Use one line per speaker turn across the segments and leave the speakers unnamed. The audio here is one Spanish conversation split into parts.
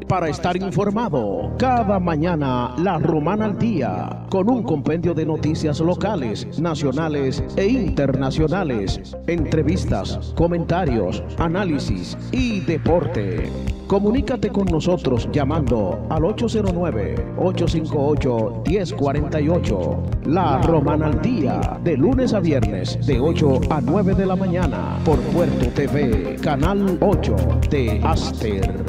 para estar informado. Cada mañana, La Romana al Día, con un compendio de noticias locales, nacionales e internacionales, entrevistas, comentarios, análisis y deporte. Comunícate con nosotros llamando al 809-858-1048. La Romana al Día, de lunes a viernes, de 8 a 9 de la mañana, por Puerto TV, Canal 8 de Aster.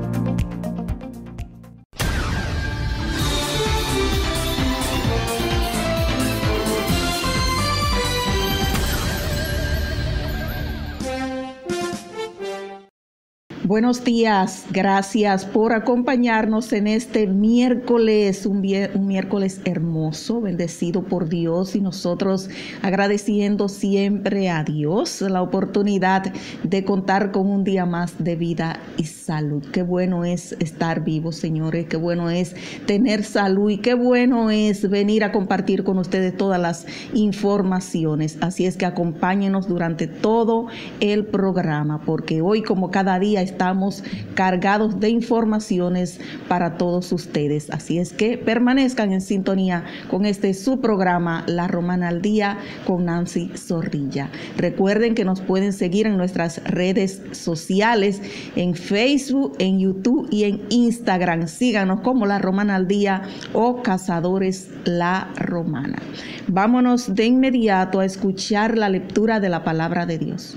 Buenos días, gracias por acompañarnos en este miércoles, un miércoles hermoso, bendecido por Dios, y nosotros agradeciendo siempre a Dios la oportunidad de contar con un día más de vida y salud. Qué bueno es estar vivos, señores, qué bueno es tener salud y qué bueno es venir a compartir con ustedes todas las informaciones. Así es que acompáñenos durante todo el programa, porque hoy, como cada día, estamos cargados de informaciones para todos ustedes. Así es que permanezcan en sintonía con su programa La Romana al Día con Nancy Zorrilla. Recuerden que nos pueden seguir en nuestras redes sociales, en Facebook, en YouTube y en Instagram. Síganos como La Romana al Día o Cazadores La Romana. Vámonos de inmediato a escuchar la lectura de la palabra de Dios.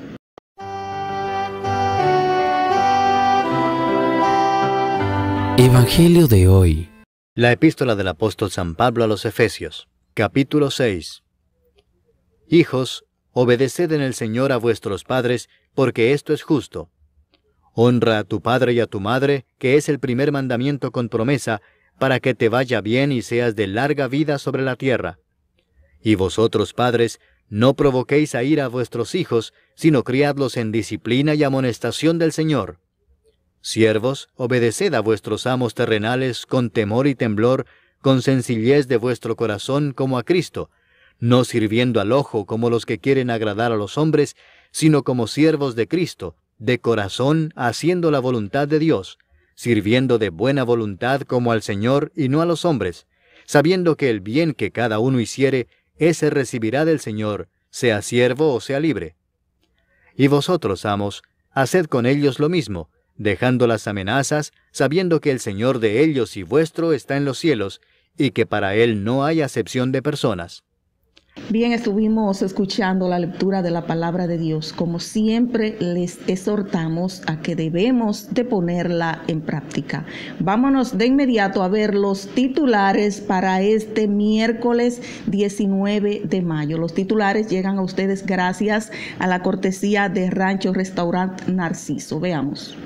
Evangelio de hoy.
La epístola del apóstol San Pablo a los Efesios, capítulo 6. Hijos, obedeced en el Señor a vuestros padres, porque esto es justo. Honra a tu padre y a tu madre, que es el primer mandamiento con promesa, para que te vaya bien y seas de larga vida sobre la tierra. Y vosotros, padres, no provoquéis a ira a vuestros hijos, sino criadlos en disciplina y amonestación del Señor. Siervos, obedeced a vuestros amos terrenales con temor y temblor, con sencillez de vuestro corazón como a Cristo, no sirviendo al ojo como los que quieren agradar a los hombres, sino como siervos de Cristo, de corazón haciendo la voluntad de Dios, sirviendo de buena voluntad como al Señor y no a los hombres, sabiendo que el bien que cada uno hiciere, ese recibirá del Señor, sea siervo o sea libre. Y vosotros, amos, haced con ellos lo mismo, dejando las amenazas, sabiendo que el Señor de ellos y vuestro está en los cielos, y que para Él no hay acepción de personas.
Bien, estuvimos escuchando la lectura de la palabra de Dios. Como siempre, les exhortamos a que debemos de ponerla en práctica. Vámonos de inmediato a ver los titulares para este miércoles 19 de mayo. Los titulares llegan a ustedes gracias a la cortesía de Rancho Restaurant Narciso. Veamos.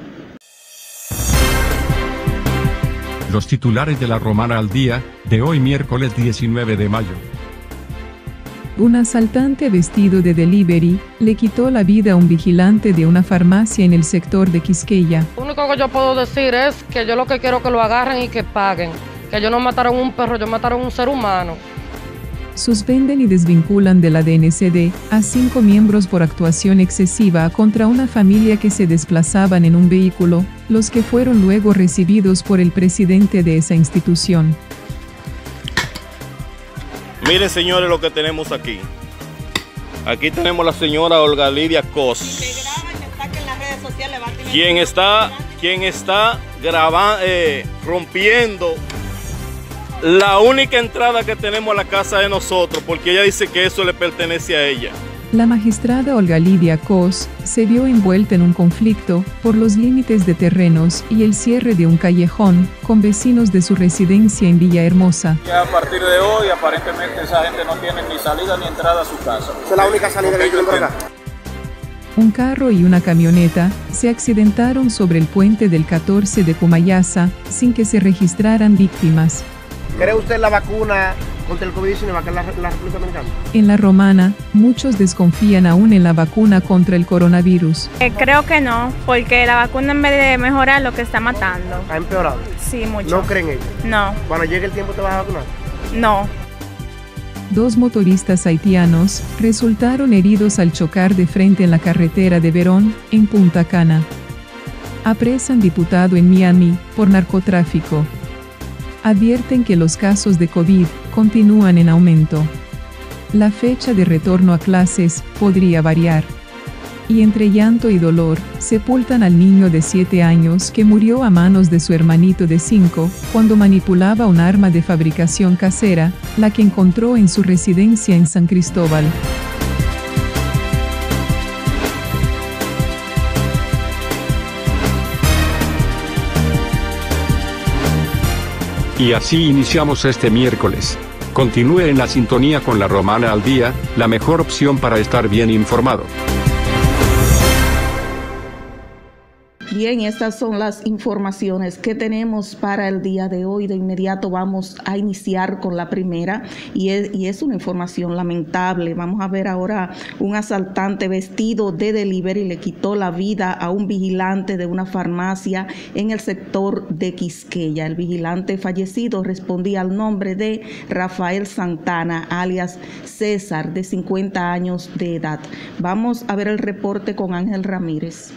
Los titulares de La Romana al Día, de hoy miércoles 19 de mayo.
Un asaltante vestido de delivery le quitó la vida a un vigilante de una farmacia en el sector de Quisqueya.
Lo único que yo puedo decir es que yo lo que quiero es que lo agarren y que paguen. Que ellos no mataron un perro, ellos mataron un ser humano.
Suspenden y desvinculan de la DNCD a 5 miembros por actuación excesiva contra una familia que se desplazaban en un vehículo, los que fueron luego recibidos por el presidente de esa institución.
Miren, señores, lo que tenemos aquí. Aquí tenemos a la señora Olga Lidia Cos, quien está grabando, rompiendo la única entrada que tenemos a la casa de nosotros, porque ella dice que eso le pertenece a ella.
La magistrada Olga Lidia Cos se vio envuelta en un conflicto por los límites de terrenos y el cierre de un callejón con vecinos de su residencia en Villahermosa.
Ya a partir de hoy, aparentemente esa gente no tiene ni salida ni entrada a su casa.
Esa es la única salida que tienen por acá.
Un carro y una camioneta se accidentaron sobre el puente del 14 de Comayasa sin que se registraran víctimas.
¿Cree usted la vacuna contra el COVID-19 acá en la República Dominicana?
En La Romana, muchos desconfían aún en la vacuna contra el coronavirus.
Creo que no, porque la vacuna en vez de mejorar lo que está matando.
¿Ha empeorado?
Sí, mucho.
¿No creen ellos?
No.
Cuando llegue el tiempo, ¿te vas a vacunar?
No.
2 motoristas haitianos resultaron heridos al chocar de frente en la carretera de Verón, en Punta Cana. Apresan diputado en Miami por narcotráfico. Advierten que los casos de COVID continúan en aumento. La fecha de retorno a clases podría variar. Y entre llanto y dolor, sepultan al niño de 7 años que murió a manos de su hermanito de 5, cuando manipulaba un arma de fabricación casera, la que encontró en su residencia en San Cristóbal.
Y así iniciamos este miércoles. Continúe en la sintonía con La Romana al Día, la mejor opción para estar bien informado.
Bien, estas son las informaciones que tenemos para el día de hoy. De inmediato vamos a iniciar con la primera y es una información lamentable. Vamos a ver ahora un asaltante vestido de delivery le quitó la vida a un vigilante de una farmacia en el sector de Quisqueya. El vigilante fallecido respondía al nombre de Rafael Santana, alias César, de 50 años de edad. Vamos a ver el reporte con Ángel Ramírez.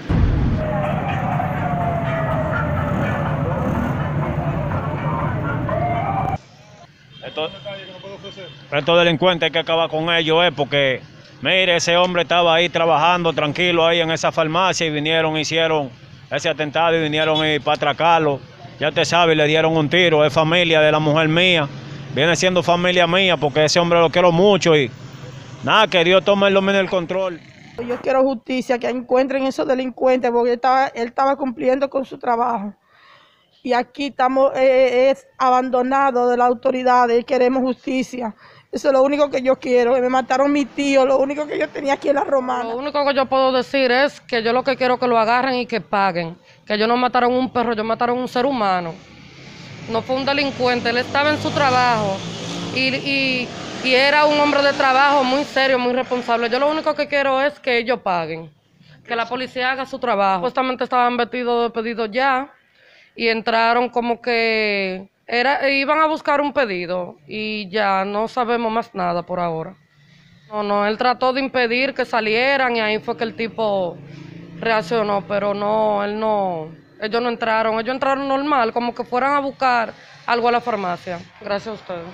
Estos delincuentes hay que acabar con ellos, porque mire, ese hombre estaba ahí trabajando tranquilo ahí en esa farmacia y vinieron, hicieron ese atentado y vinieron para atracarlo. Ya usted sabe, le dieron un tiro, es familia de la mujer mía, viene siendo familia mía porque ese hombre lo quiero mucho y nada, que Dios tome el control.
Yo quiero justicia, que encuentren esos delincuentes porque él estaba cumpliendo con su trabajo. Y aquí estamos es abandonado de las autoridades y queremos justicia. Eso es lo único que yo quiero. Me mataron mi tío, lo único que yo tenía aquí en La Romana.
Lo único que yo puedo decir es que yo lo que quiero es que lo agarren y que paguen. Que ellos no mataron un perro, ellos mataron un ser humano. No fue un delincuente, él estaba en su trabajo y era un hombre de trabajo muy serio, muy responsable. Yo lo único que quiero es que ellos paguen, que la policía haga su trabajo. Supuestamente estaban vestidos de pedido ya y entraron como que iban a buscar un pedido y ya no sabemos más nada por ahora. No, él trató de impedir que salieran y ahí fue que el tipo reaccionó, pero ellos no entraron, ellos entraron normal, como que fueran a buscar algo a la farmacia. Gracias a ustedes.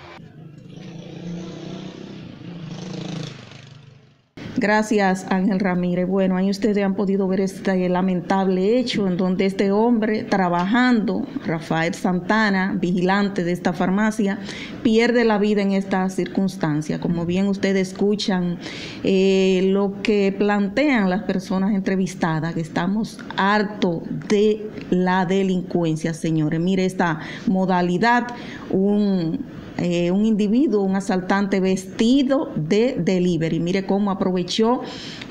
Gracias, Ángel Ramírez. Bueno, ahí ustedes han podido ver este lamentable hecho en donde este hombre trabajando, Rafael Santana, vigilante de esta farmacia, pierde la vida en esta circunstancia. Como bien ustedes escuchan lo que plantean las personas entrevistadas, que estamos hartos de la delincuencia, señores. Mire esta modalidad, un individuo, un asaltante vestido de delivery. Mire cómo aprovechó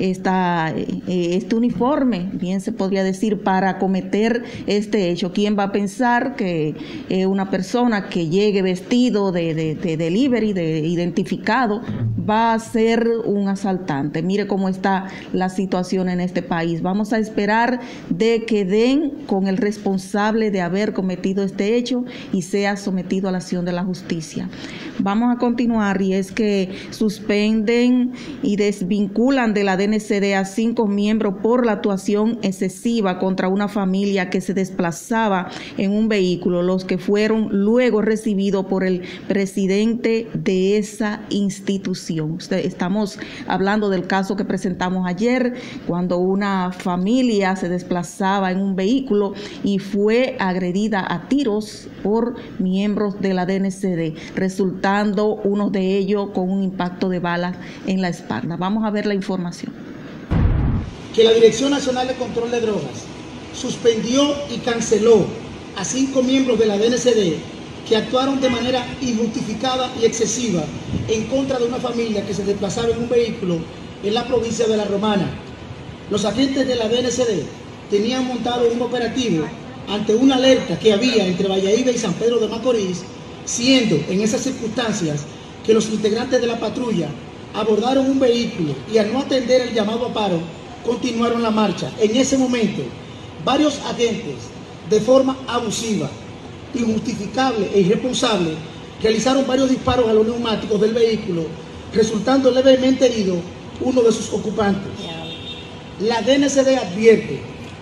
este uniforme, bien se podría decir, para cometer este hecho. ¿Quién va a pensar que una persona que llegue vestido de delivery, de identificado, va a ser un asaltante? Mire cómo está la situación en este país. Vamos a esperar de que den con el responsable de haber cometido este hecho y sea sometido a la acción de la justicia. Vamos a continuar, y es que suspenden y desvinculan de la DNCD a 5 miembros por la actuación excesiva contra una familia que se desplazaba en un vehículo, los que fueron luego recibidos por el presidente de esa institución. Estamos hablando del caso que presentamos ayer, cuando una familia se desplazaba en un vehículo y fue agredida a tiros por miembros de la DNCD, resultando uno de ellos con un impacto de bala en la espalda. Vamos a ver la información.
Que la Dirección Nacional de Control de Drogas suspendió y canceló a 5 miembros de la DNCD que actuaron de manera injustificada y excesiva en contra de una familia que se desplazaba en un vehículo en la provincia de La Romana. Los agentes de la DNCD tenían montado un operativo ante una alerta que había entre Valladolid y San Pedro de Macorís, siendo en esas circunstancias que los integrantes de la patrulla abordaron un vehículo y al no atender el llamado a paro, continuaron la marcha. En ese momento, varios agentes, de forma abusiva, injustificable e irresponsable, realizaron varios disparos a los neumáticos del vehículo, resultando levemente herido uno de sus ocupantes. La DNCD advierte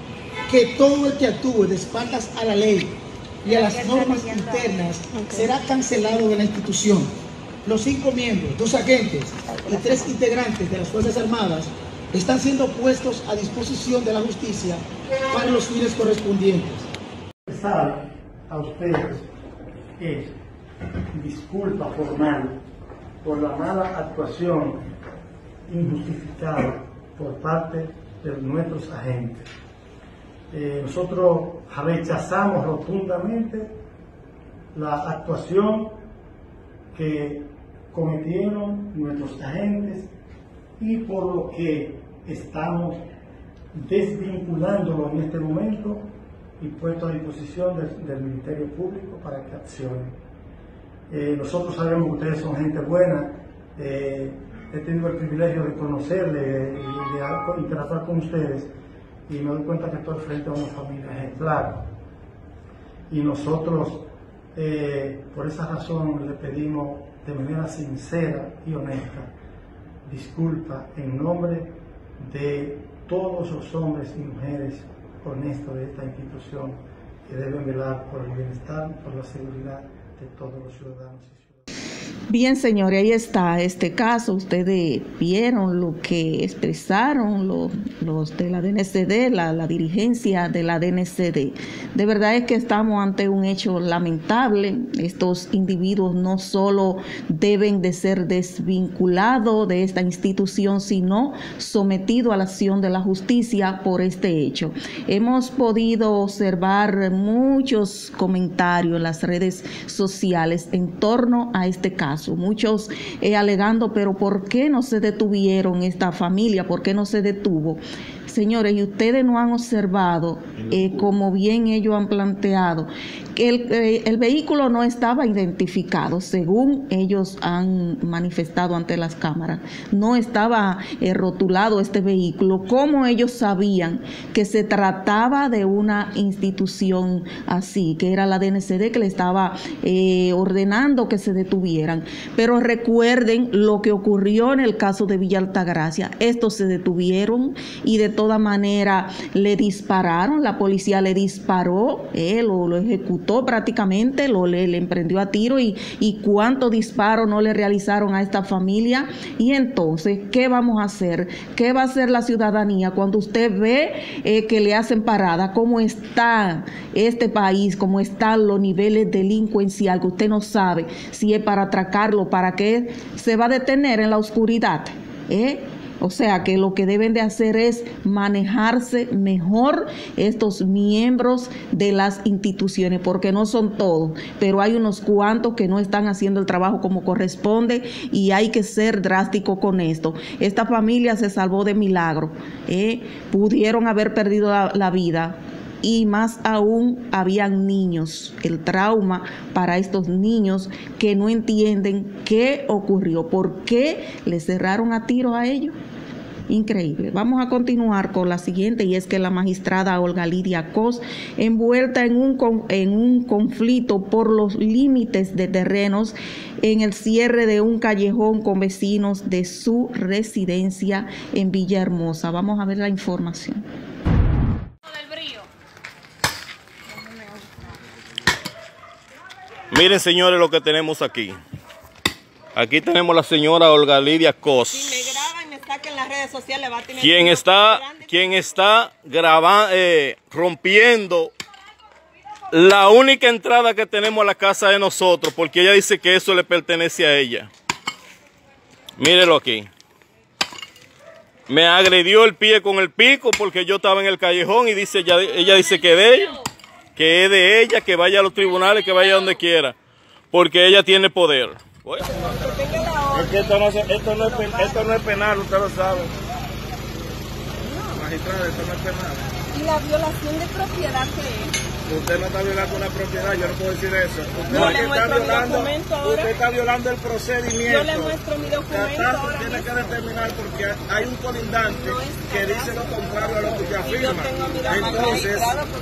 que todo el que actúe de espaldas a la ley y a las normas internas será cancelado de la institución. Los 5 miembros, 2 agentes y 3 integrantes de las Fuerzas Armadas están siendo puestos a disposición de la justicia para los fines correspondientes.
A ustedes es disculpa formal por la mala actuación injustificada por parte de nuestros agentes. Nosotros rechazamos rotundamente la actuación que cometieron nuestros agentes y por lo que estamos desvinculándolo en este momento y puesto a disposición del Ministerio Público para que accione. Nosotros sabemos que ustedes son gente buena, he tenido el privilegio de conocerle y de interactuar con ustedes y me doy cuenta que estoy frente a una familia ejemplar. Y nosotros, por esa razón, le pedimos de manera sincera y honesta disculpa en nombre de todos los hombres y mujeres honestos de esta institución que deben velar por el bienestar, por la seguridad de todos los ciudadanos y ciudadanas.
Bien, señores, ahí está este caso. Ustedes vieron lo que expresaron los de la DNCD, la dirigencia de la DNCD. De verdad es que estamos ante un hecho lamentable. Estos individuos no solo deben de ser desvinculados de esta institución, sino sometidos a la acción de la justicia por este hecho. Hemos podido observar muchos comentarios en las redes sociales en torno a este caso. Muchos alegando, pero ¿por qué no se detuvieron esta familia? ¿Por qué no se detuvo? Señores, y ustedes no han observado, como bien ellos han planteado, que el vehículo no estaba identificado, según ellos han manifestado ante las cámaras. No estaba rotulado este vehículo. ¿Cómo ellos sabían que se trataba de una institución así, que era la DNCD que le estaba ordenando que se detuvieran? Pero recuerden lo que ocurrió en el caso de Villa Altagracia. Estos se detuvieron y de toda manera le dispararon, la policía le disparó, lo ejecutó prácticamente, le emprendió a tiro y cuántos disparos no le realizaron a esta familia. Y entonces, ¿qué vamos a hacer? ¿Qué va a hacer la ciudadanía cuando usted ve que le hacen parada? ¿Cómo está este país? ¿Cómo están los niveles delincuenciales? Que usted no sabe si es para atracarlo, para qué se va a detener en la oscuridad, O sea que lo que deben de hacer es manejarse mejor estos miembros de las instituciones, porque no son todos, pero hay unos cuantos que no están haciendo el trabajo como corresponde y hay que ser drástico con esto. Esta familia se salvó de milagro, pudieron haber perdido la vida. Y más aún, habían niños. El trauma para estos niños que no entienden qué ocurrió, por qué le cerraron a tiro a ellos. Increíble. Vamos a continuar con la siguiente, y es que la magistrada Olga Lidia Cos, envuelta en un conflicto por los límites de terrenos en el cierre de un callejón con vecinos de su residencia en Villahermosa. Vamos a ver la información.
Miren, señores, lo que tenemos aquí. Aquí tenemos a la señora Olga Lidia Cos.
Si me graban y me sacan las redes sociales, va a tener
quien está grabando, rompiendo la única entrada que tenemos a la casa de nosotros, porque ella dice que eso le pertenece a ella. Mírenlo aquí. Me agredió el pie con el pico porque yo estaba en el callejón y dice ella dice que de ella. Que es de ella, que vaya a los tribunales, que vaya donde quiera, porque ella tiene poder. Bueno. Es que esto no es penal, usted lo sabe. Magistrada, esto no es penal.
¿Y la violación de propiedad qué es?
Usted no está violando una propiedad, yo no puedo decir eso.
Usted
está violando el procedimiento.
Yo le muestro mi documento ahora.
Tiene que determinar porque hay un colindante que dice lo contrario a lo que usted afirma. Entonces,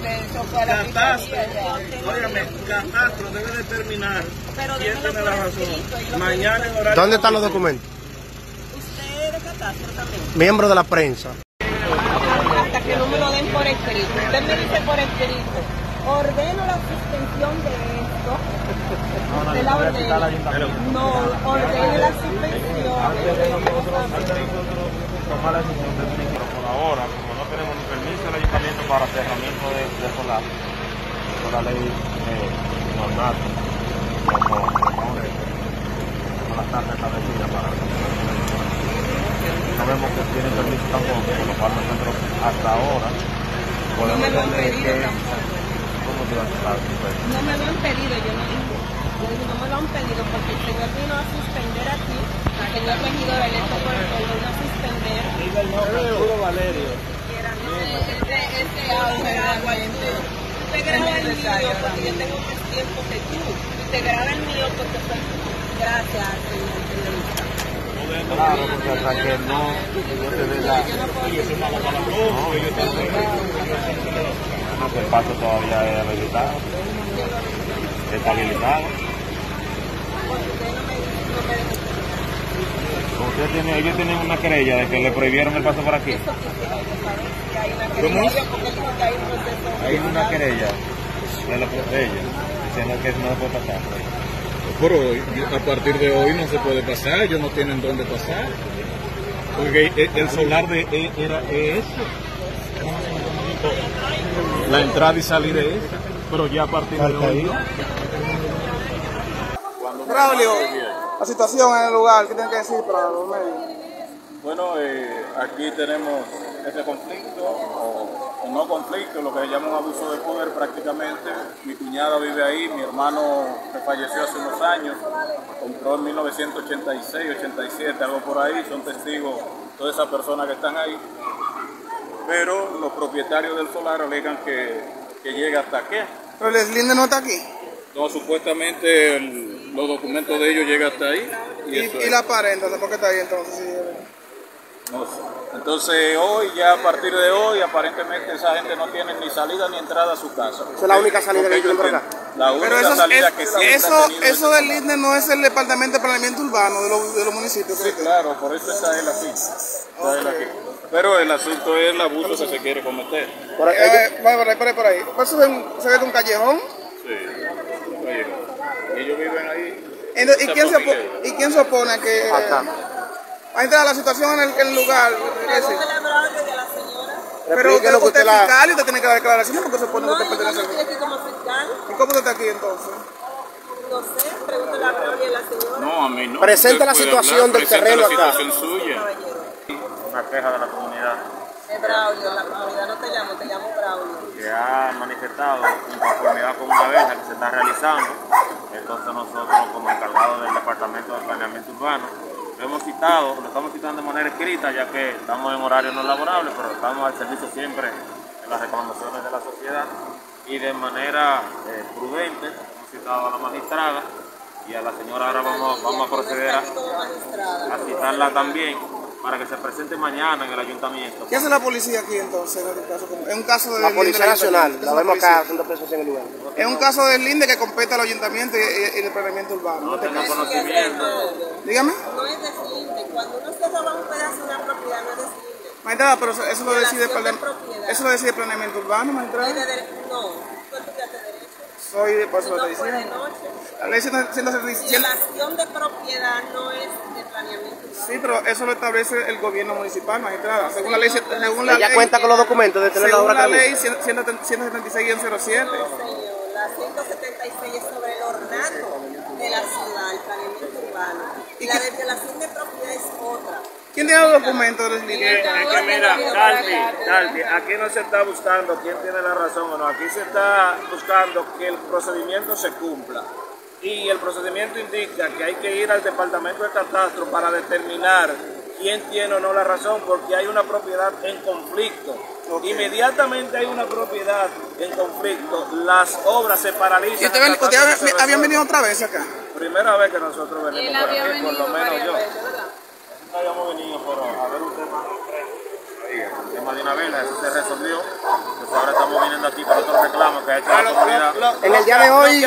Catastro debe determinar quién tiene la razón. Mañana en horario.
¿Dónde están los documentos?
Usted es de Catastro también.
Miembro de la prensa.
que no me lo den por escrito. Usted me dice por escrito, ordeno la suspensión de esto. Usted la ordena. No, ordene la suspensión.
Tomar la decisión del ministro. Por ahora, como no tenemos ni permiso del ayuntamiento para cerramiento de solar, por la ley normal, como las tasas establecidas para no vemos que tienen permiso tampoco, por lo cual nosotros hasta ahora podemos entender que ¿cómo te vas a estar?
No me lo han pedido, yo no me lo han pedido porque el señor vino a suspender aquí, el señor regidor electo por el pueblo vino a suspender.
Puro Valerio.
Ese agua te graba el mío porque yo tengo más tiempo que tú. Y te graba el mío porque soy tú. Gracias, señor periodista.
Claro, porque hasta que no te dé la... No, que el paso todavía es habilitado. Está habilitado. Ellos tienen una querella de que le prohibieron el paso por aquí. ¿Cómo? Hay una querella de ellos diciendo que no puede pasar.
Pero a partir de hoy no se puede pasar, ellos no tienen dónde pasar. Porque el solar de era eso. La entrada y salir es esa, pero ya a partir de hoy.
Braulio, la situación en el lugar, ¿qué tienen que decir para los medios?
Bueno, aquí tenemos ese conflicto, o no conflicto, lo que se llama un abuso de poder prácticamente. Mi cuñada vive ahí, mi hermano que falleció hace unos años, compró en 1986, 87, algo por ahí, son testigos todas esas personas que están ahí. Pero los propietarios del solar alegan que llega hasta aquí.
¿Pero el deslinde no está aquí?
No, supuestamente los documentos de ellos llegan hasta ahí.
¿Y la pared entonces? ¿Por qué está ahí entonces?
No sé. Entonces hoy, ya a partir de hoy, aparentemente esa gente no tiene ni salida ni entrada a su casa.
Esa es la única salida que tienen por acá.
La única salida que siempre ha tenido
eso del INDE no es el Departamento de Planeamiento Urbano de los municipios.
Sí, claro, por eso está él aquí. Está él aquí. Pero el asunto es el abuso que se quiere cometer.
Por ahí. Por ahí. Pues se ve un callejón.
Sí, ellos viven ahí.
¿Y quién se opone a que a entrar a la situación en el lugar? Pero usted es fiscal y usted tiene que dar declaraciones porque se opone a que usted pertenece al fiscal. ¿Y cómo usted está aquí entonces?
No sé, pregúntale a Braulio y a la señora.
No, a mí no.
Presenta la situación del terreno acá.
La situación suya.
Una queja de la comunidad.
Es Braulio, la comunidad no te llamo Braulio.
Que ha manifestado inconformidad con una verja que se está realizando. Entonces nosotros, como encargados del Departamento de Planeamiento Urbano, lo estamos citando de manera escrita, ya que estamos en horario no laborable, pero estamos al servicio siempre de las reclamaciones de la sociedad. Y de manera prudente hemos citado a la magistrada y a la señora ahora vamos a proceder a citarla también para que se presente mañana en el ayuntamiento.
¿Qué hace la policía aquí entonces en este caso? Es un caso de
la Policía Nacional, la vemos acá haciendo presencia en el lugar.
Es un caso del INDE que compete al ayuntamiento y el planeamiento urbano.
No tengo conocimiento.
Dígame.
No es deslinde, cuando uno se roba un pedazo de una propiedad no es deslinde.
Magistrada, pero eso lo decide planeamiento urbano, magistrada.
No, tú estudiaste derecho.
Soy, por eso lo estoy diciendo. La ley 177.
Violación de propiedad no es de planeamiento urbano.
Sí, pero eso lo establece el gobierno municipal, magistrada. Según la ley,
ella cuenta con los documentos de tener la obra
según la ley 176-07.
No, señor, la 176 es sobre el ornato de la ciudad, el planeamiento urbano. Y la de violación de propiedad es otra.
¿Quién tiene los documentos de los líderes?
Es que mira, Dalvi, aquí no se está buscando quién tiene la razón o no, aquí se está buscando que el procedimiento se cumpla. Y el procedimiento indica que hay que ir al departamento de catastro para determinar quién tiene o no la razón, porque hay una propiedad en conflicto. Okay. Inmediatamente hay una propiedad en conflicto, las obras se paralizan.
¿Y usted habían venido otra vez acá?
Primera vez que nosotros venimos por aquí, por lo menos yo. No habíamos venido por a ver un tema el tema de una vela, eso se resolvió. Pues ahora estamos viniendo aquí por otros reclamos que ha hecho la comunidad.
En el día de hoy,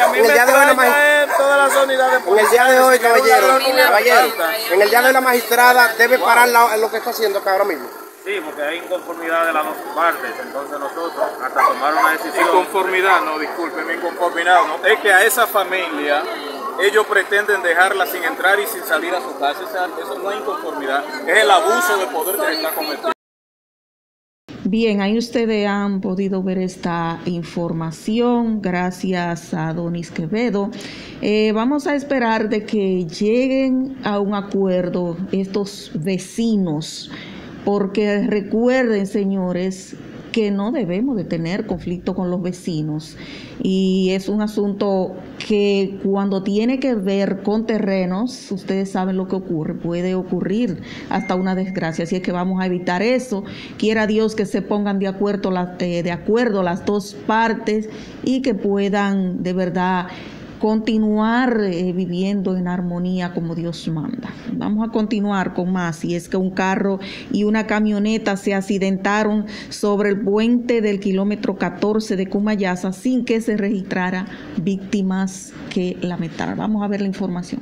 caballero, en el día de hoy la magistrada debe parar lo que está haciendo acá ahora mismo.
Sí, porque hay inconformidad de las dos partes, entonces nosotros hasta tomar una decisión.
Inconformidad, no, discúlpeme, inconformidad, no. Es que a esa familia ellos pretenden dejarla sin entrar y sin salir a su casa. Eso no es inconformidad, es el abuso de poder que se está cometiendo.
Bien, ahí ustedes han podido ver esta información gracias a Adonis Quevedo. Vamos a esperar de que lleguen a un acuerdo estos vecinos, porque recuerden, señores, que no debemos de tener conflicto con los vecinos, y es un asunto que cuando tiene que ver con terrenos, ustedes saben lo que ocurre, puede ocurrir hasta una desgracia, así es que vamos a evitar eso. Quiera Dios que se pongan de acuerdo las dos partes y que puedan de verdad continuar viviendo en armonía como Dios manda. Vamos a continuar con más, y es que un carro y una camioneta se accidentaron sobre el puente del kilómetro 14 de Cumayasa sin que se registrara víctimas que lamentar. Vamos a ver la información.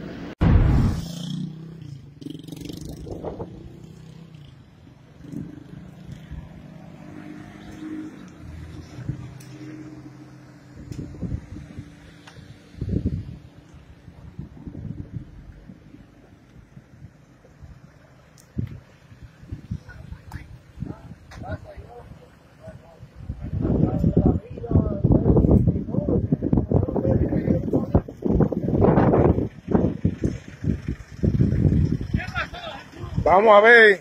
Vamos a ver.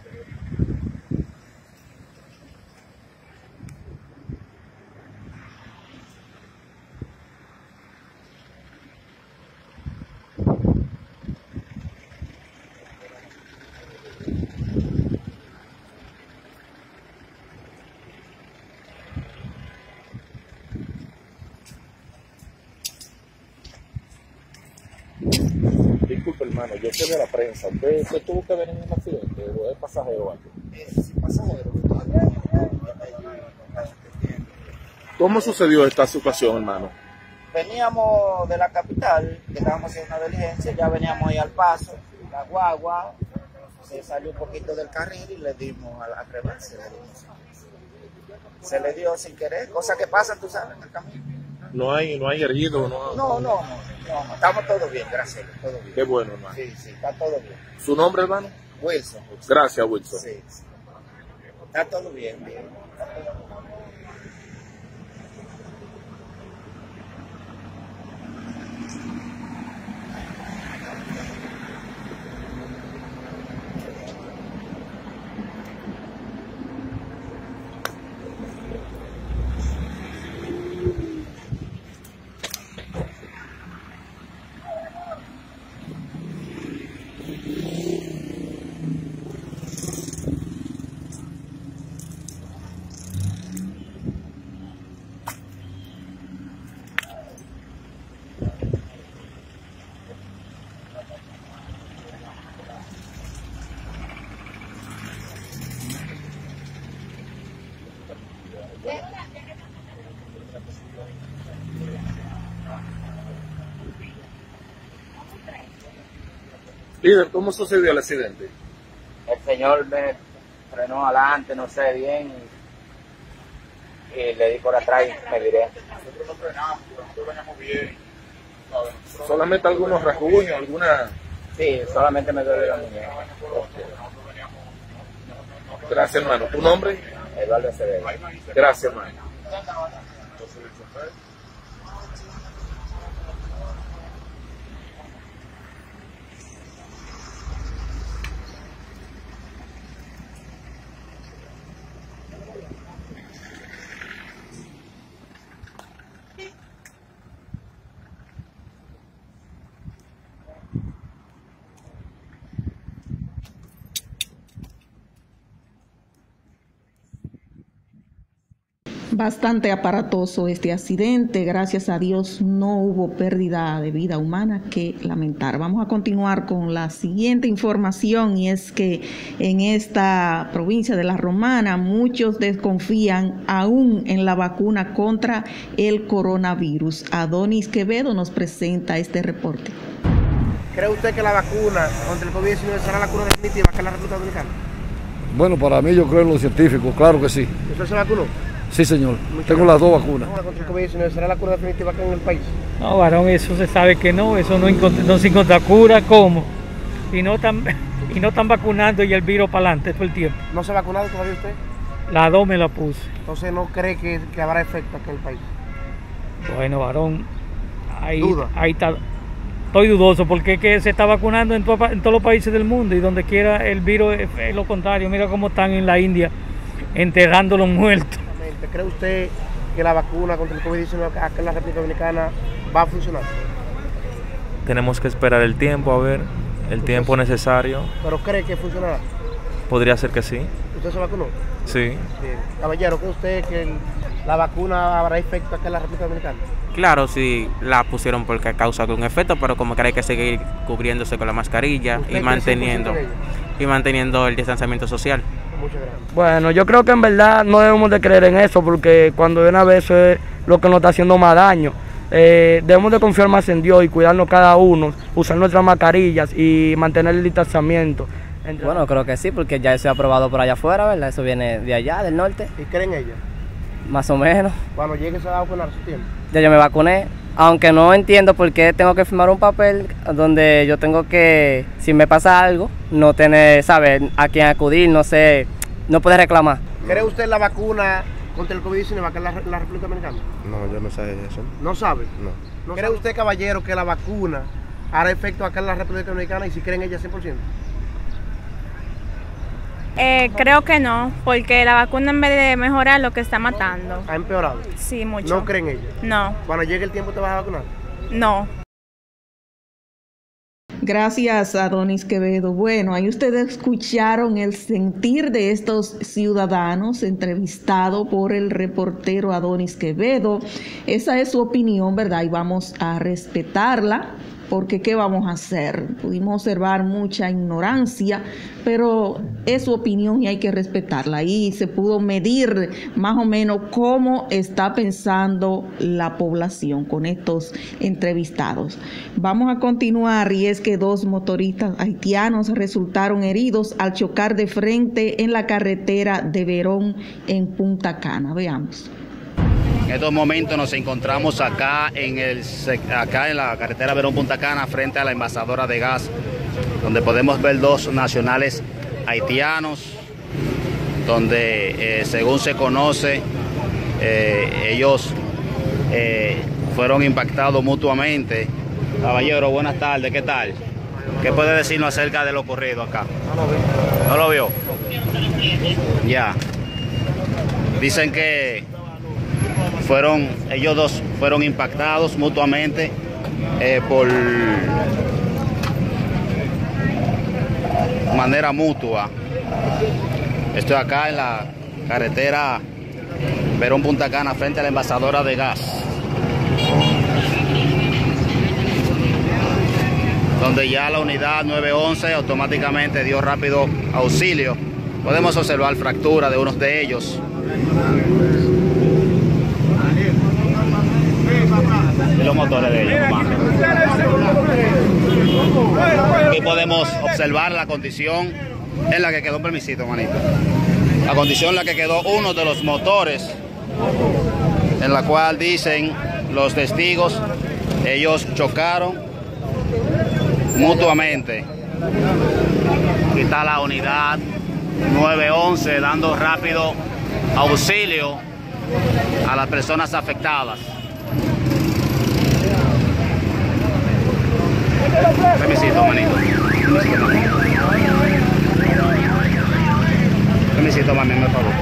Disculpe, hermano, yo soy de la prensa. ¿Usted tuvo que ver en un accidente o es pasajero o algo?
Sí, pasajero.
¿Cómo sucedió esta situación, hermano?
Veníamos de la capital, que estábamos haciendo una diligencia, ya veníamos ahí al paso, la guagua se salió un poquito del carril y le dimos al reverse. Se le dio sin querer, cosas que pasan, tú sabes, en el camino.
No hay herido,
No, estamos todos bien, gracias, todo bien.
Qué bueno, hermano.
Sí, está todo bien.
¿Su nombre, hermano?
Wilson.
Gracias, Wilson.
Sí. Está todo bien.
Líder, ¿cómo sucedió el accidente?
El señor me frenó adelante, no sé bien, y le di por atrás y me viré.
Nosotros no frenamos, nosotros veníamos bien. ¿Solamente algunos rasguños, alguna...?
Sí, solamente me duele la muñeca.
Gracias, hermano. ¿Tu nombre?
Eduardo Acevedo.
Gracias, hermano.
Bastante aparatoso este accidente, gracias a Dios no hubo pérdida de vida humana que lamentar. Vamos a continuar con la siguiente información, y es que en esta provincia de La Romana muchos desconfían aún en la vacuna contra el coronavirus. Adonis Quevedo nos presenta este reporte.
¿Cree usted que la vacuna contra el COVID-19 será la cura definitiva acá en la República Dominicana?
Bueno, para mí yo creo en los científicos, claro que sí.
¿Usted se vacunó?
Sí, señor. Tengo las 2 vacunas.
¿Contra el COVID-19 será la cura definitiva acá en el país?
No, varón, eso se sabe que no, eso no se encuentra cura, ¿cómo? Y no están vacunando y el virus para adelante todo el tiempo.
¿No se ha vacunado todavía usted?
Las 2 me la puse.
Entonces, ¿no cree que habrá efecto acá en el país?
Bueno, varón, ahí está. Estoy dudoso porque es que se está vacunando en todos los países del mundo y donde quiera el virus es lo contrario. Mira cómo están en la India enterrando los muertos.
¿Cree usted que la vacuna contra el COVID-19 acá en la República Dominicana va a funcionar?
Tenemos que esperar el tiempo, a ver, el tiempo necesario.
¿Pero cree que funcionará?
Podría ser que sí.
¿Usted se vacunó?
Sí.
Bien. Caballero, ¿cree usted que la vacuna habrá efecto acá en la República Dominicana?
Claro, sí la pusieron porque causa un efecto, pero como que hay que seguir cubriéndose con la mascarilla y manteniendo el distanciamiento social.
Muchas gracias.
Bueno, yo creo que en verdad no debemos de creer en eso, porque cuando de una vez eso es lo que nos está haciendo más daño. Debemos de confiar más en Dios y cuidarnos cada uno, usar nuestras mascarillas y mantener el distanciamiento.
Bueno, creo que sí, porque ya eso es aprobado por allá afuera, ¿verdad? Eso viene de allá, del norte.
¿Y creen ella?
Más o menos.
Cuando llegue se va a vacunar su tiempo.
Ya yo me vacuné, aunque no entiendo por qué tengo que firmar un papel donde yo tengo que, si me pasa algo, no tener, saber a quién acudir, no sé, no poder reclamar.
¿Cree usted la vacuna contra el COVID-19 acá en la República Dominicana?
No, yo no sé eso.
¿No sabe?
No.
¿Cree usted, caballero, que la vacuna hará efecto acá en la República Dominicana y si creen ella 100%?
Creo que no, porque la vacuna en vez de mejorar lo que está matando.
¿Ha empeorado?
Sí, mucho.
¿No creen ella?
No.
¿Cuando llegue el tiempo te vas a vacunar?
No.
Gracias, Adonis Quevedo. Bueno, ahí ustedes escucharon el sentir de estos ciudadanos entrevistado por el reportero Adonis Quevedo. Esa es su opinión, ¿verdad? Y vamos a respetarla. Porque ¿qué vamos a hacer? Pudimos observar mucha ignorancia, pero es su opinión y hay que respetarla. Y se pudo medir más o menos cómo está pensando la población con estos entrevistados. Vamos a continuar, y es que 2 motoristas haitianos resultaron heridos al chocar de frente en la carretera de Verón en Punta Cana. Veamos.
En estos momentos nos encontramos acá en la carretera Verón-Punta Cana, frente a la envasadora de gas, donde podemos ver 2 nacionales haitianos, donde según se conoce, ellos fueron impactados mutuamente. Caballero, buenas tardes, ¿qué tal? ¿Qué puede decirnos acerca de lo ocurrido acá? ¿No lo vio? Ya. Dicen que ellos 2 fueron impactados mutuamente por manera mutua. Estoy acá en la carretera Verón-Punta Cana, frente a la envasadora de gas, donde ya la unidad 911 automáticamente dio rápido auxilio. Podemos observar fractura de unos de ellos. Y los motores de ellos. Aquí podemos observar la condición en la que quedó, un permisito, manito. La condición en la que quedó uno de los motores, en la cual dicen los testigos, ellos chocaron mutuamente. Aquí está la unidad 911 dando rápido auxilio a las personas afectadas. Permisito, manito. Permisito, mami, por favor.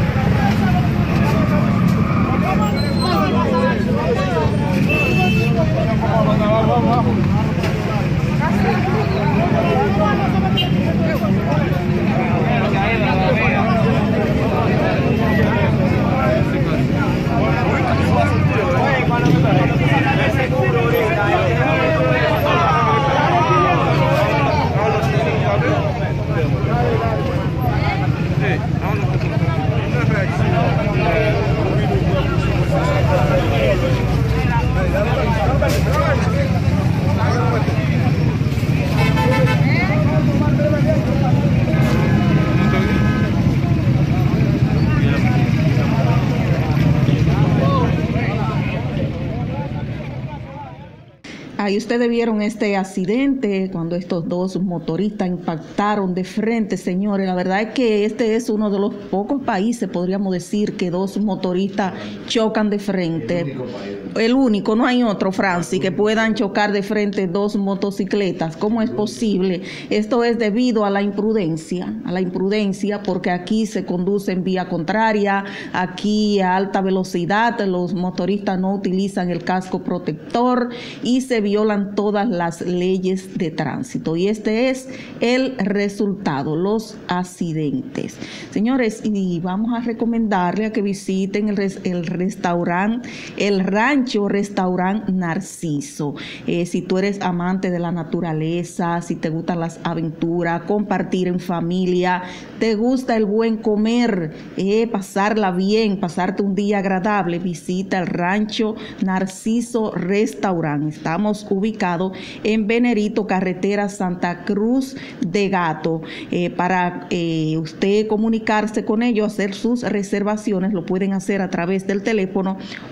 Ahí ustedes vieron este accidente cuando estos dos motoristas impactaron de frente, señores. La verdad es que este es uno de los pocos países, podríamos decir, que dos motoristas chocan de frente. El único, no hay otro, Francis, que puedan chocar de frente dos motocicletas. ¿Cómo es posible? Esto es debido a la imprudencia, porque aquí se conduce en vía contraria, aquí a alta velocidad, los motoristas no utilizan el casco protector y se violan todas las leyes de tránsito. Y este es el resultado, los accidentes. Señores, y vamos a recomendarle a que visiten el restaurante, el Rancho Restaurant Narciso. Si tú eres amante de la naturaleza, si te gustan las aventuras, compartir en familia, te gusta el buen comer, pasarla bien, pasarte un día agradable, visita el Rancho Narciso Restaurant. Estamos ubicados en Venerito, carretera Santa Cruz de Gato. Para usted comunicarse con ellos, hacer sus reservaciones, lo pueden hacer a través del teléfono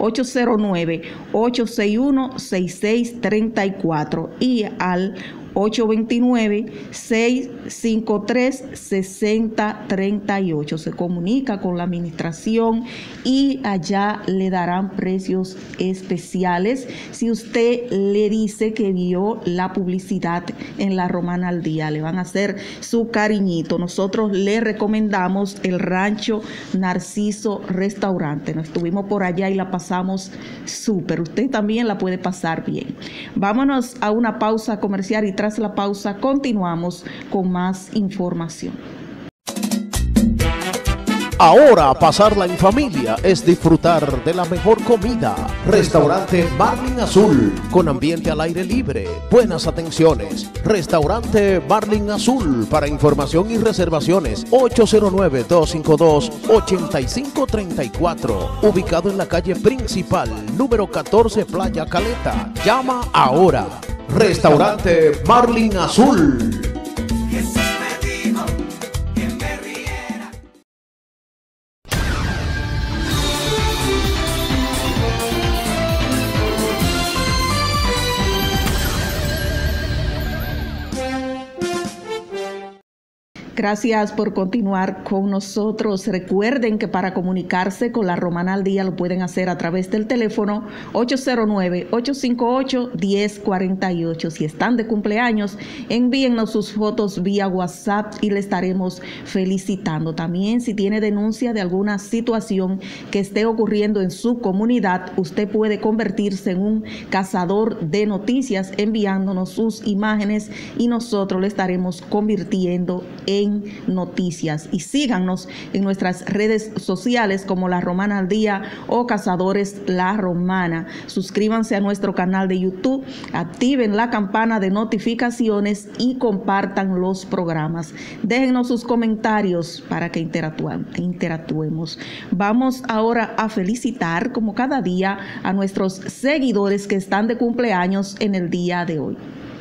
809-861-6634 y al 829-653-6038. Se comunica con la administración y allá le darán precios especiales si usted le dice que vio la publicidad en La Romana al Día. Le van a hacer su cariñito. Nosotros le recomendamos el Rancho Narciso Restaurante. Nos estuvimos por allá y la pasamos súper. Usted también la puede pasar bien. Vámonos a una pausa comercial y tras la pausa continuamos con más información.
Ahora pasarla en familia es disfrutar de la mejor comida. Restaurante Marlin Azul, con ambiente al aire libre, buenas atenciones. Restaurante Marlin Azul, para información y reservaciones 809-252-8534, ubicado en la calle principal, número 14, Playa Caleta. Llama ahora. Restaurante Marlin Azul.
Gracias por continuar con nosotros. Recuerden que para comunicarse con La Romana al Día lo pueden hacer a través del teléfono 809-858-1048. Si están de cumpleaños, envíennos sus fotos vía WhatsApp y le estaremos felicitando. También, si tiene denuncia de alguna situación que esté ocurriendo en su comunidad, usted puede convertirse en un cazador de noticias enviándonos sus imágenes y nosotros le estaremos convirtiendo en noticias. Y síganos en nuestras redes sociales como La Romana al Día o Cazadores La Romana. Suscríbanse a nuestro canal de YouTube, activen la campana de notificaciones y compartan los programas. Déjennos sus comentarios para que interactuemos. Vamos ahora a felicitar, como cada día, a nuestros seguidores que están de cumpleaños en el día de hoy.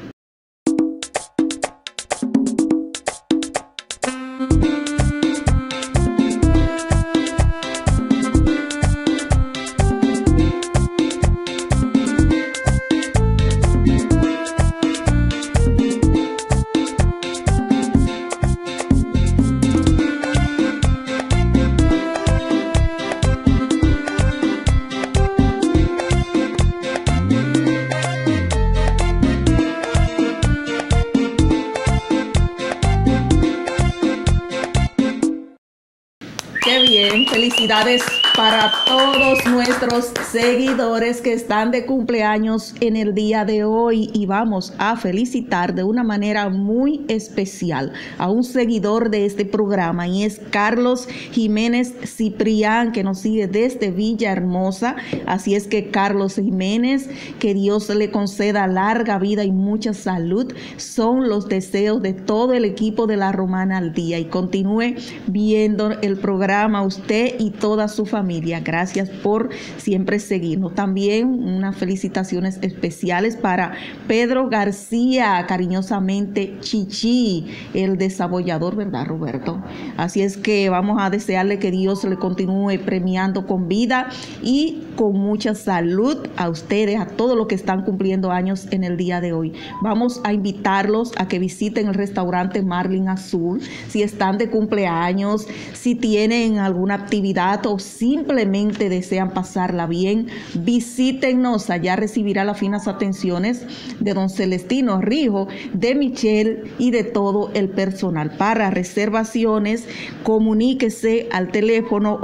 Qué bien, felicidades para todos nuestros seguidores que están de cumpleaños en el día de hoy, y vamos a felicitar de una manera muy especial a un seguidor de este programa, y es Carlos Jiménez Ciprián, que nos sigue desde Villahermosa. Así es que, Carlos Jiménez, que Dios le conceda larga vida y mucha salud, son los deseos de todo el equipo de La Romana al Día, y continúe viendo el programa usted y toda su familia. familia. Gracias por siempre seguirnos. También unas felicitaciones especiales para Pedro García, cariñosamente Chichi, el desabollador, ¿verdad, Roberto? Así es que vamos a desearle que Dios le continúe premiando con vida y con mucha salud a ustedes, a todos los que están cumpliendo años en el día de hoy. Vamos a invitarlos a que visiten el restaurante Marlin Azul, si están de cumpleaños, si tienen alguna actividad o simplemente desean pasarla bien, visítennos. Allá recibirá las finas atenciones de don Celestino Rijo, de Michelle y de todo el personal. Para reservaciones, comuníquese al teléfono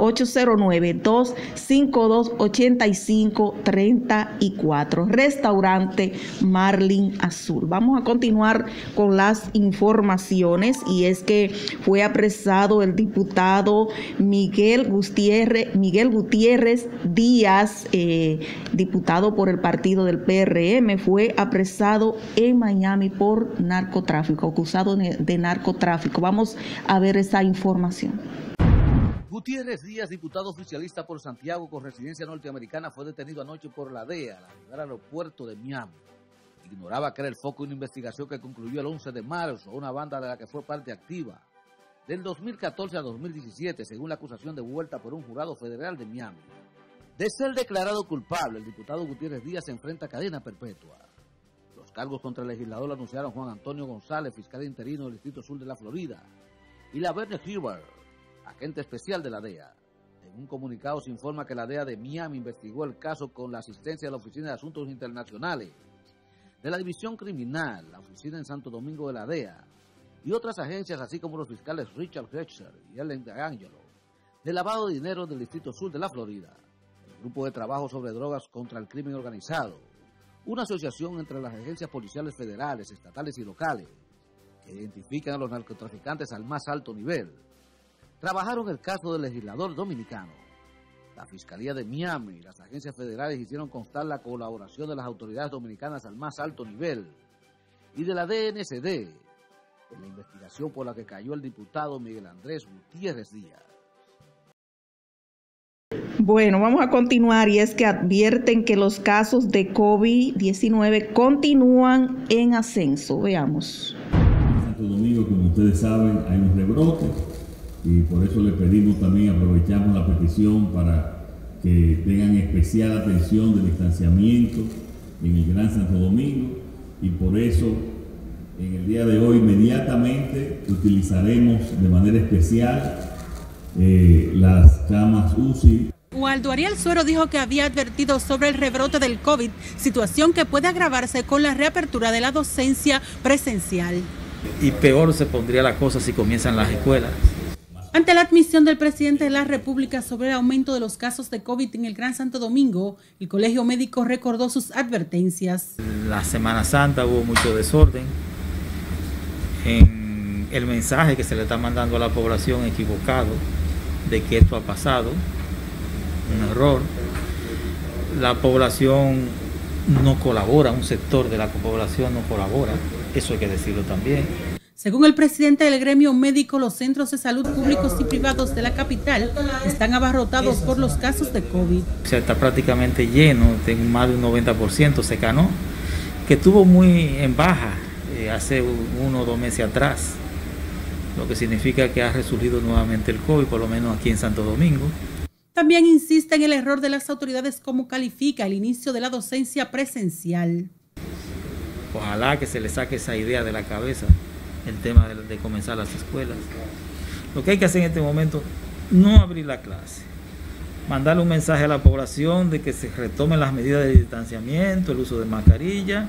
809-252-8534. Restaurante Marlin Azul. Vamos a continuar con las informaciones, y es que fue apresado el diputado Miguel Gutiérrez Díaz, diputado por el partido del PRM, fue apresado en Miami por narcotráfico, acusado de narcotráfico. Vamos a ver esa información.
Gutiérrez Díaz, diputado oficialista por Santiago con residencia norteamericana, fue detenido anoche por la DEA al llegar al aeropuerto de Miami. Ignoraba que era el foco de una investigación que concluyó el 11 de marzo, una banda de la que fue parte activa. Del 2014 a 2017, según la acusación devuelta por un jurado federal de Miami. De ser declarado culpable, el diputado Gutiérrez Díaz se enfrenta a cadena perpetua. Los cargos contra el legislador lo anunciaron Juan Antonio González, fiscal interino del Distrito Sur de la Florida, y la Verne Huber, agente especial de la DEA. En un comunicado se informa que la DEA de Miami investigó el caso con la asistencia de la Oficina de Asuntos Internacionales, de la División Criminal, la Oficina en Santo Domingo de la DEA, y otras agencias, así como los fiscales Richard Hexer y Ellen DeAngelo, de lavado de dinero del Distrito Sur de la Florida, el Grupo de Trabajo sobre Drogas contra el Crimen Organizado, una asociación entre las agencias policiales federales, estatales y locales, que identifican a los narcotraficantes al más alto nivel. Trabajaron el caso del legislador dominicano. La Fiscalía de Miami y las agencias federales hicieron constar la colaboración de las autoridades dominicanas al más alto nivel y de la DNCD en la investigación por la que cayó el diputado Miguel Andrés Gutiérrez Díaz.
Bueno, vamos a continuar, y es que advierten que los casos de COVID-19 continúan en ascenso. Veamos.
En Santo Domingo, como ustedes saben, hay un rebrote, y por eso le pedimos también, aprovechamos la petición para que tengan especial atención del distanciamiento en el Gran Santo Domingo, y por eso en el día de hoy inmediatamente utilizaremos de manera especial las camas UCI.
Waldo Ariel Suero dijo que había advertido sobre el rebrote del COVID, situación que puede agravarse con la reapertura de la docencia presencial.
Y peor se pondría la cosa si comienzan las escuelas.
Ante la admisión del presidente de la República sobre el aumento de los casos de COVID en el Gran Santo Domingo, el Colegio Médico recordó sus advertencias.
La Semana Santa hubo mucho desorden en el mensaje que se le está mandando a la población equivocado de que esto ha pasado, un error. La población no colabora, un sector de la población no colabora, eso hay que decirlo también.
Según el presidente del gremio médico, los centros de salud públicos y privados de la capital están abarrotados por los casos de COVID.
O sea, está prácticamente lleno, tengo más de un 90% Secanó, que estuvo muy en baja hace 1 o 2 meses atrás, lo que significa que ha resurgido nuevamente el COVID, por lo menos aquí en Santo Domingo.
También insiste en el error de las autoridades como califica el inicio de la docencia presencial.
Ojalá que se le saque esa idea de la cabeza, el tema de comenzar las escuelas. Lo que hay que hacer en este momento, no abrir la clase, mandarle un mensaje a la población de que se retomen las medidas de distanciamiento, el uso de mascarilla,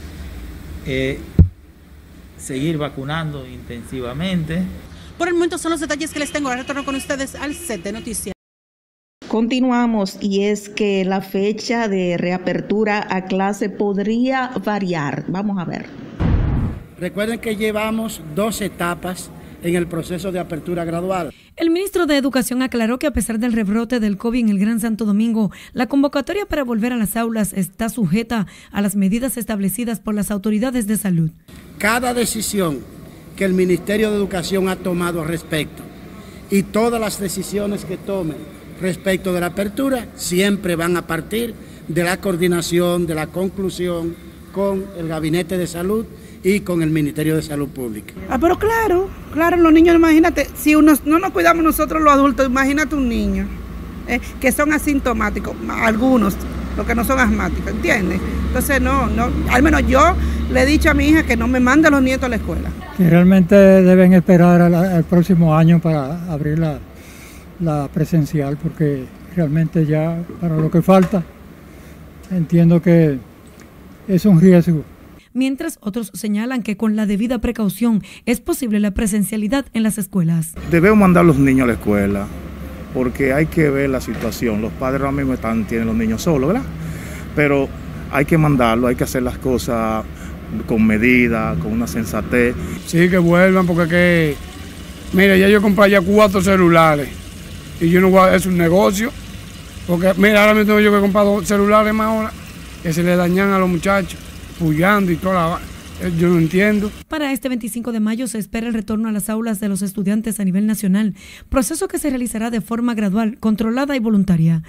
seguir vacunando intensivamente.
Por el momento son los detalles que les tengo. Ahora retorno con ustedes al set de noticias.
Continuamos, y es que la fecha de reapertura a clase podría variar. Vamos a ver.
Recuerden que llevamos 2 etapas en el proceso de apertura gradual.
El ministro de Educación aclaró que a pesar del rebrote del COVID en el Gran Santo Domingo, la convocatoria para volver a las aulas está sujeta a las medidas establecidas por las autoridades de salud.
Cada decisión que el Ministerio de Educación ha tomado al respecto y todas las decisiones que tomen respecto de la apertura, siempre van a partir de la coordinación, de la conclusión con el Gabinete de Salud y con el Ministerio de Salud Pública.
Pero claro, los niños, imagínate, si no nos cuidamos nosotros los adultos, imagínate un niño que son asintomáticos, algunos, los que no son asmáticos, ¿entiendes? Entonces al menos yo le he dicho a mi hija que no me mande a los nietos a la escuela.
Que realmente deben esperar al próximo año para abrir la presencial, porque realmente ya para lo que falta, entiendo que es un riesgo.
Mientras otros señalan que con la debida precaución es posible la presencialidad en las escuelas.
Debemos mandar a los niños a la escuela porque hay que ver la situación. Los padres ahora mismo tienen los niños solos, ¿verdad? Pero hay que mandarlo, hay que hacer las cosas con medida, con una sensatez.
Sí, que vuelvan porque mira, ya yo compré ya 4 celulares y yo no voy a hacer un negocio porque mira, ahora mismo tengo yo que comprar 2 celulares más ahora que se le dañan a los muchachos. Puyando y toda yo no entiendo.
Para este 25 de mayo se espera el retorno a las aulas de los estudiantes a nivel nacional, proceso que se realizará de forma gradual, controlada y voluntaria.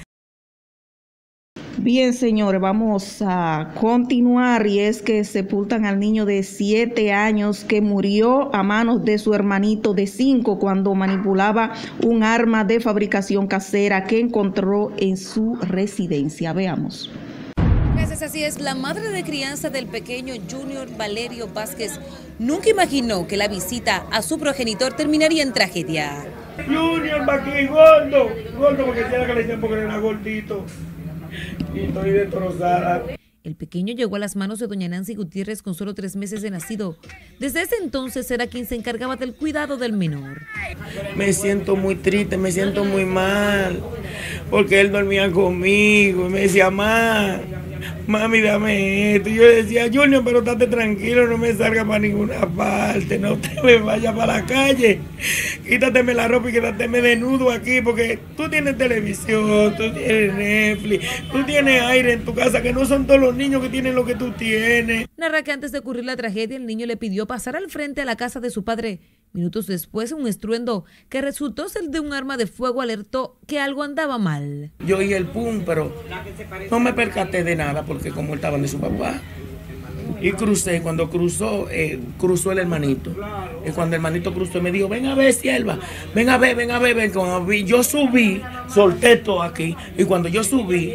Bien, señores, vamos a continuar y es que sepultan al niño de 7 años que murió a manos de su hermanito de 5 cuando manipulaba un arma de fabricación casera que encontró en su residencia. Veamos.
Gracias, así es. La madre de crianza del pequeño Junior Valerio Vázquez nunca imaginó que la visita a su progenitor terminaría en tragedia.
Junior, va aquí, gordo porque tiene que le dicen porque era gordito y estoy destrozada.
El pequeño llegó a las manos de doña Nancy Gutiérrez con solo 3 meses de nacido. Desde ese entonces era quien se encargaba del cuidado del menor.
Me siento muy triste, me siento muy mal, porque él dormía conmigo y me decía, mami, dame esto. Y yo decía, Junior, pero estate tranquilo, no me salga para ninguna parte, no te me vayas para la calle. Quítateme la ropa y quítateme desnudo aquí, porque tú tienes televisión, tú tienes Netflix, tú tienes aire en tu casa, que no son todos los niños que tienen lo que tú tienes.
Narra que antes de ocurrir la tragedia, el niño le pidió pasar al frente a la casa de su padre. Minutos después, un estruendo que resultó ser de un arma de fuego alertó que algo andaba mal.
Yo oí el pum, pero no me percaté de nada porque como él estaba de su papá. Y crucé, cuando cruzó el hermanito. Y cuando el hermanito cruzó me dijo, ven a ver, sierva, ven a ver. Cuando yo subí, solté todo aquí. Y cuando yo subí,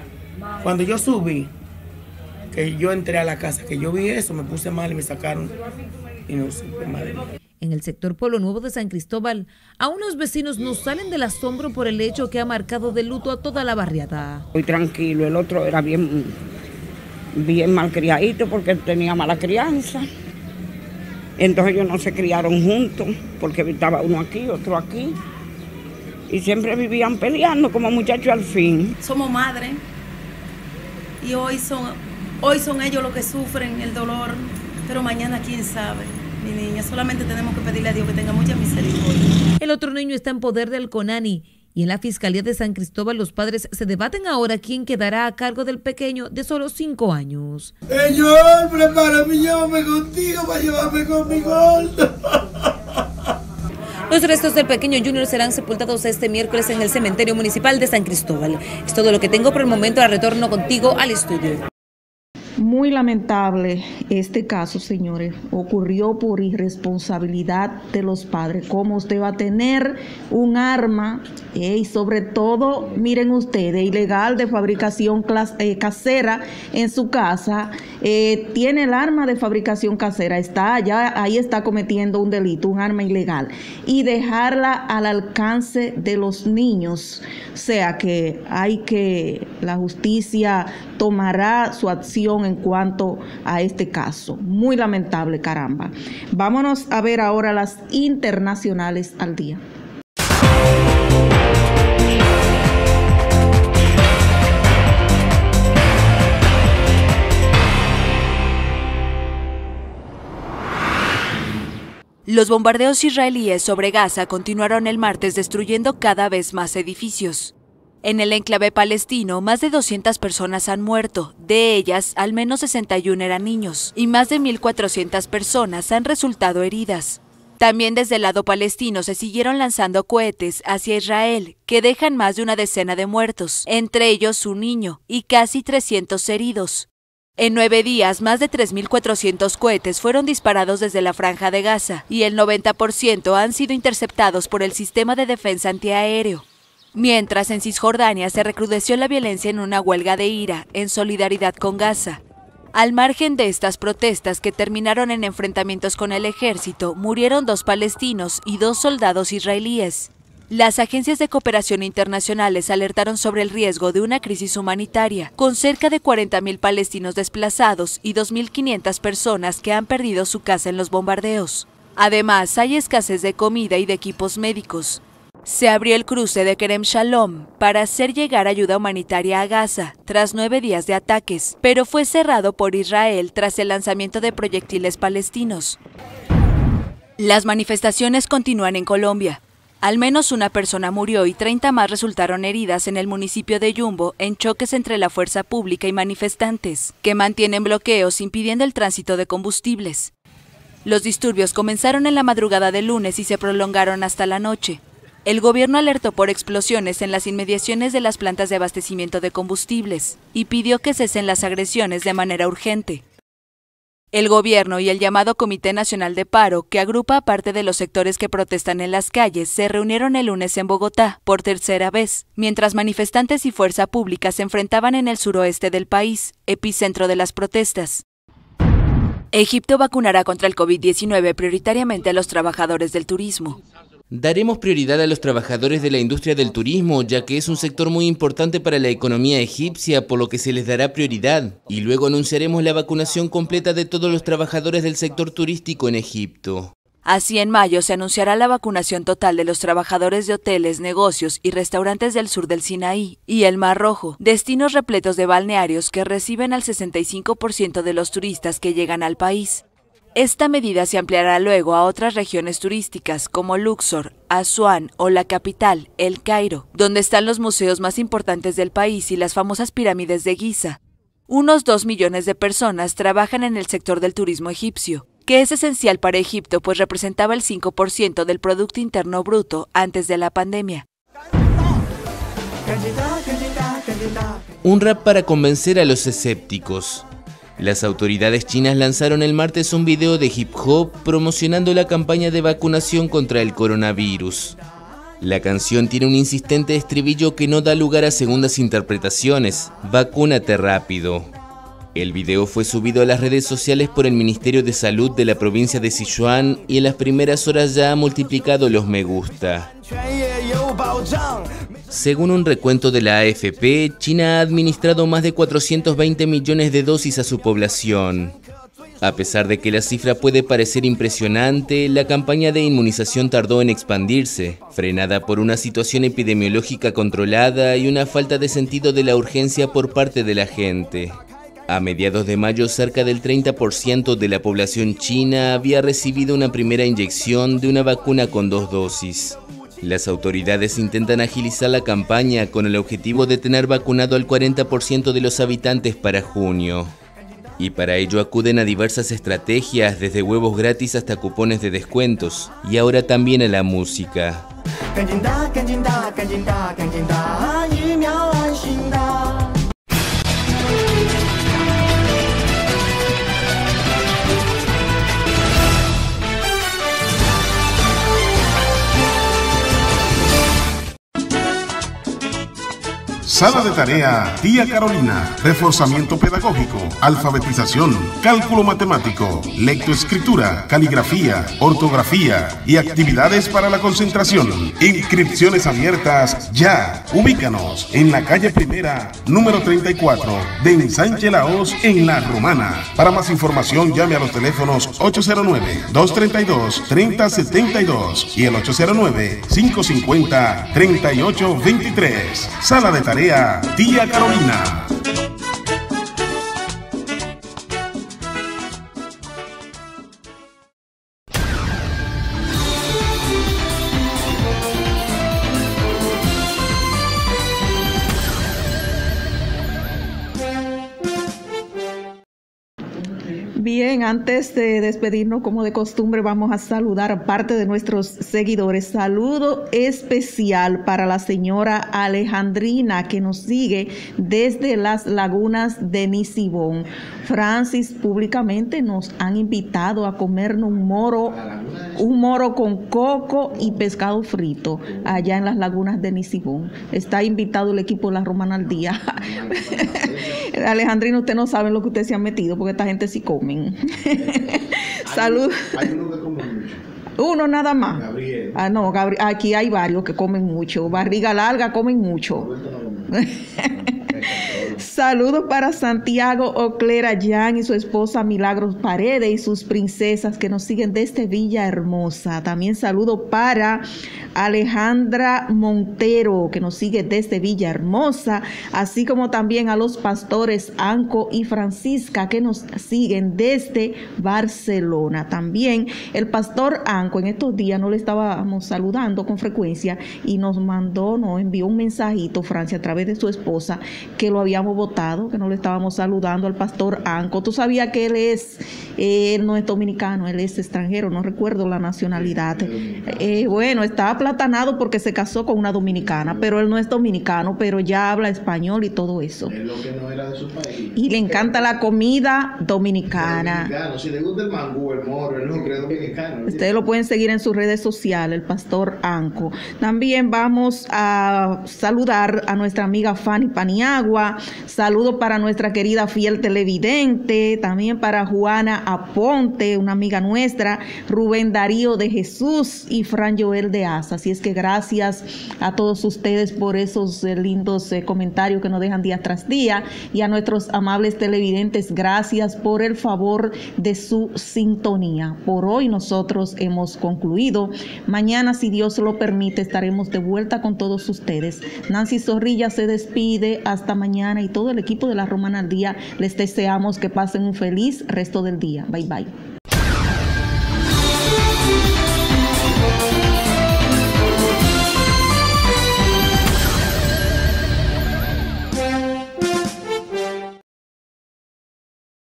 que yo entré a la casa, que yo vi eso, me puse mal y me sacaron. Y no supe madre.
En el sector Pueblo Nuevo de San Cristóbal, aún los vecinos no salen del asombro por el hecho que ha marcado de luto a toda la barriada.
Muy tranquilo, el otro era bien malcriadito porque tenía mala crianza. Entonces ellos no se criaron juntos porque estaba uno aquí, otro aquí. Y siempre vivían peleando como muchachos al fin.
Somos madres y hoy son ellos los que sufren el dolor, pero mañana quién sabe. Mi niña, solamente tenemos que pedirle a Dios que tenga mucha misericordia.
El otro niño está en poder del CONANI y en la Fiscalía de San Cristóbal los padres se debaten ahora quién quedará a cargo del pequeño de solo 5 años.
Señor, prepárame, llévame contigo para llevarme con mi gordo.
Los restos del pequeño Junior serán sepultados este miércoles en el cementerio municipal de San Cristóbal. Es todo lo que tengo por el momento. Ahora retorno contigo al estudio.
Muy lamentable este caso, señores. Ocurrió por irresponsabilidad de los padres. ¿Cómo usted va a tener un arma? Y sobre todo, miren ustedes, ilegal de fabricación casera en su casa. Tiene el arma de fabricación casera. Ahí está cometiendo un delito, un arma ilegal. Y dejarla al alcance de los niños. O sea que la justicia tomará su acción en cuanto a este caso. Muy lamentable, caramba. Vámonos a ver ahora las internacionales al día.
Los bombardeos israelíes sobre Gaza continuaron el martes destruyendo cada vez más edificios. En el enclave palestino, más de 200 personas han muerto, de ellas al menos 61 eran niños, y más de 1.400 personas han resultado heridas. También desde el lado palestino se siguieron lanzando cohetes hacia Israel, que dejan más de una decena de muertos, entre ellos un niño, y casi 300 heridos. En 9 días, más de 3.400 cohetes fueron disparados desde la Franja de Gaza, y el 90% han sido interceptados por el sistema de defensa antiaéreo. Mientras en Cisjordania se recrudeció la violencia en una huelga de ira, en solidaridad con Gaza. Al margen de estas protestas que terminaron en enfrentamientos con el ejército, murieron 2 palestinos y 2 soldados israelíes. Las agencias de cooperación internacionales alertaron sobre el riesgo de una crisis humanitaria, con cerca de 40.000 palestinos desplazados y 2.500 personas que han perdido su casa en los bombardeos. Además, hay escasez de comida y de equipos médicos. Se abrió el cruce de Kerem Shalom para hacer llegar ayuda humanitaria a Gaza tras 9 días de ataques, pero fue cerrado por Israel tras el lanzamiento de proyectiles palestinos. Las manifestaciones continúan en Colombia. Al menos una persona murió y 30 más resultaron heridas en el municipio de Yumbo en choques entre la fuerza pública y manifestantes, que mantienen bloqueos impidiendo el tránsito de combustibles. Los disturbios comenzaron en la madrugada del lunes y se prolongaron hasta la noche. El gobierno alertó por explosiones en las inmediaciones de las plantas de abastecimiento de combustibles y pidió que cesen las agresiones de manera urgente. El gobierno y el llamado Comité Nacional de Paro, que agrupa a parte de los sectores que protestan en las calles, se reunieron el lunes en Bogotá, por tercera vez, mientras manifestantes y fuerza pública se enfrentaban en el suroeste del país, epicentro de las protestas. Egipto vacunará contra el COVID-19 prioritariamente a los trabajadores del turismo.
Daremos prioridad a los trabajadores de la industria del turismo, ya que es un sector muy importante para la economía egipcia, por lo que se les dará prioridad. Y luego anunciaremos la vacunación completa de todos los trabajadores del sector turístico en Egipto.
Así, en mayo se anunciará la vacunación total de los trabajadores de hoteles, negocios y restaurantes del sur del Sinaí y el Mar Rojo, destinos repletos de balnearios que reciben al 65% de los turistas que llegan al país. Esta medida se ampliará luego a otras regiones turísticas como Luxor, Asuán o la capital, El Cairo, donde están los museos más importantes del país y las famosas pirámides de Giza. Unos 2 millones de personas trabajan en el sector del turismo egipcio, que es esencial para Egipto pues representaba el 5% del Producto Interno Bruto antes de la pandemia.
Un rap para convencer a los escépticos. Las autoridades chinas lanzaron el martes un video de hip hop promocionando la campaña de vacunación contra el coronavirus. La canción tiene un insistente estribillo que no da lugar a segundas interpretaciones: vacúnate rápido. El video fue subido a las redes sociales por el Ministerio de Salud de la provincia de Sichuan y en las primeras horas ya ha multiplicado los me gusta. Según un recuento de la AFP, China ha administrado más de 420 millones de dosis a su población. A pesar de que la cifra puede parecer impresionante, la campaña de inmunización tardó en expandirse, frenada por una situación epidemiológica controlada y una falta de sentido de la urgencia por parte de la gente. A mediados de mayo, cerca del 30% de la población china había recibido una primera inyección de una vacuna con 2 dosis. Las autoridades intentan agilizar la campaña con el objetivo de tener vacunado al 40% de los habitantes para junio. Y para ello acuden a diversas estrategias, desde huevos gratis hasta cupones de descuentos, y ahora también a la música.
Sala de tarea Tía Carolina, reforzamiento pedagógico, alfabetización, cálculo matemático, lectoescritura, caligrafía, ortografía y actividades para la concentración. Inscripciones abiertas ya. Ubícanos en la calle Primera, número 34, de Ensanche Laos, en La Romana. Para más información llame a los teléfonos 809-232-3072 y el 809-550-3823. Sala de tarea Tía Carolina.
Bien, antes de despedirnos, como de costumbre, vamos a saludar a parte de nuestros seguidores. Saludo especial para la señora Alejandrina, que nos sigue desde las lagunas de Nisibón. Francis, públicamente nos han invitado a comernos un moro con coco y pescado frito allá en las lagunas de Nisibón. Está invitado el equipo de la Romana al Día. Alejandrina, usted no sabe lo que usted se ha metido, porque esta gente sí comen. Salud.
Hay uno que come mucho.
Uno nada más.
Gabriel.
No, aquí hay varios que comen mucho. Barriga larga, comen mucho. Saludos para Santiago Oclera Jan y su esposa Milagros Paredes y sus princesas que nos siguen desde Villa Hermosa. También saludo para Alejandra Montero, que nos sigue desde Villa Hermosa, así como también a los pastores Anco y Francisca, que nos siguen desde Barcelona. También el pastor Anco, en estos días no le estábamos saludando con frecuencia y nos envió un mensajito, Francia, a través de su esposa, que lo habíamos votado, que no le estábamos saludando al pastor Anco. Tú sabías que él no es dominicano, él es extranjero, no recuerdo la nacionalidad. Bueno, está aplatanado porque se casó con una dominicana, pero él no es dominicano, pero ya habla español y todo eso.
Es lo que no era de su país.
Y le encanta la comida dominicana.
Si le gusta el mangú, el moro, el lucre, es dominicano.
Ustedes lo pueden seguir en sus redes sociales, el pastor Anco. También vamos a saludar a nuestra amiga Fanny Paniagua. Saludo para nuestra querida fiel televidente, también para Juana Aponte, una amiga nuestra, Rubén Darío de Jesús y Fran Joel de Asa. Así es que gracias a todos ustedes por esos lindos comentarios que nos dejan día tras día, y a nuestros amables televidentes, gracias por el favor de su sintonía. Por hoy nosotros hemos concluido. Mañana, si Dios lo permite, estaremos de vuelta con todos ustedes. Nancy Zorrilla se despide. Hasta mañana, y todo el equipo de la Romana al Día les deseamos que pasen un feliz resto del día. Bye bye.